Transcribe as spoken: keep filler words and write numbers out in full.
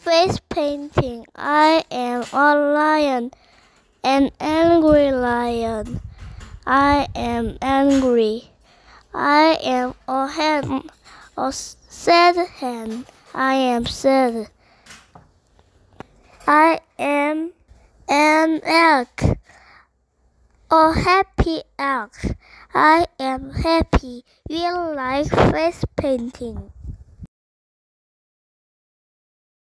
face painting. I am a lion, an angry lion. I am angry. I am a hen, a sad hen. I am sad. I am an egg, a happy egg. I am happy. We like face painting.